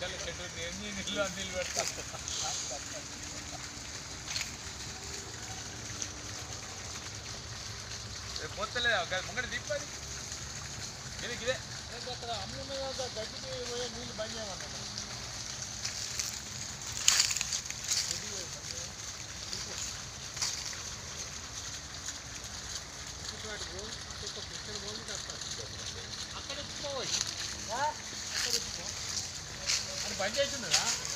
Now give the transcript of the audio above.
పోతలేదు ముంగడి దీపాది ఇది ఇదే అక్కడ అమ్మున్న గడ్డికి పోయే నీళ్ళు బంద్ చేయమన్నా అక్కడ ఎత్తుకోవచ్చు అక్కడ ఎత్తుకో అది బంద్ అవుతుందా